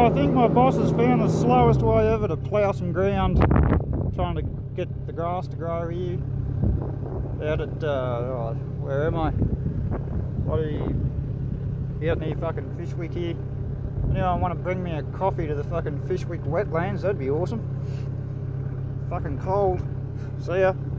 I think my boss has found the slowest way ever to plough some ground, trying to get the grass to grow here. Out at, where am I? What are you? Out near fucking Fishwick here. Anyone want to bring me a coffee to the fucking Fishwick wetlands? That'd be awesome. Fucking cold. See ya.